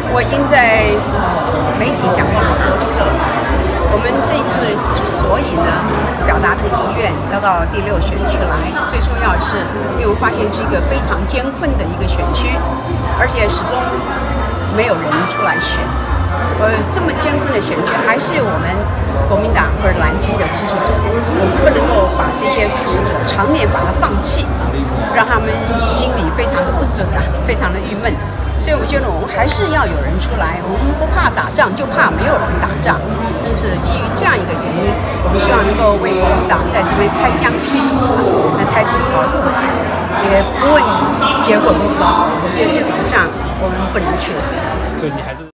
我已经在媒体讲过好多次了。我们这一次之所以呢表达这个意愿要到第6选区来，最重要的是，因为我发现是一个非常艰困的一个选区，而且始终没有人出来选。这么艰困的选区，还是我们国民党或者蓝军的支持者，我们不能够把这些支持者常年把它放弃，让他们心里非常的不准啊，非常的郁闷。所以我觉得我们还是要有人出来，我们不怕打仗，就怕没有人打仗。因此，基于这样一个原因，我们希望能够为国民党在这边开疆辟土，能开出一条路来。也不问结果如何，我觉得这场仗我们不能缺失。 所以你还是。